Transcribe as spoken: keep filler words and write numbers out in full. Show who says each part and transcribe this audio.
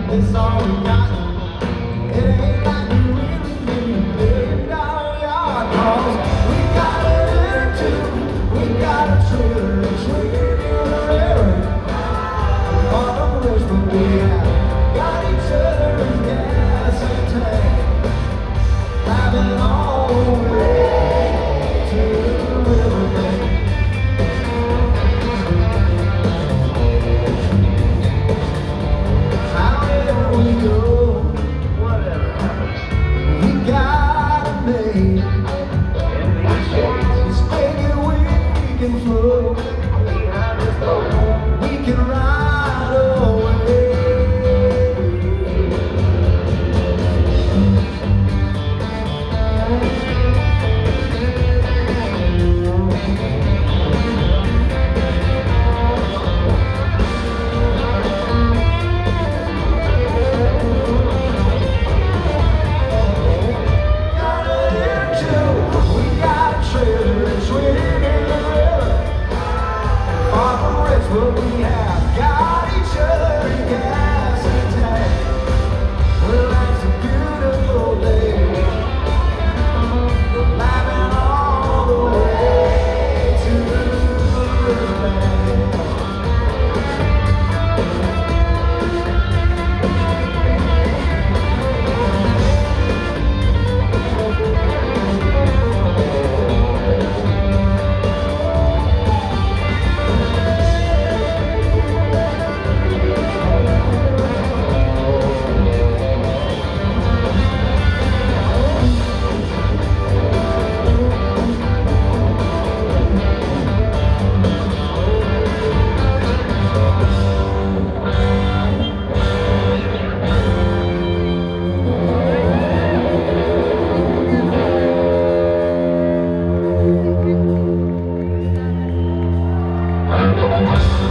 Speaker 1: It's all we got. It ain't like we really need big dollar yard, 'cause we got a litter too. We got a trailer and swinging in the river. All the rest of we have got each other in gas and tank. Driving all the way to the riverbank. However we go, whatever happens, we gotta make this baby we can float. We can ride away. But we have got each other in gas and tank. Well, that's a beautiful day. We're laughing all the way to the riverbank. We'll be right back.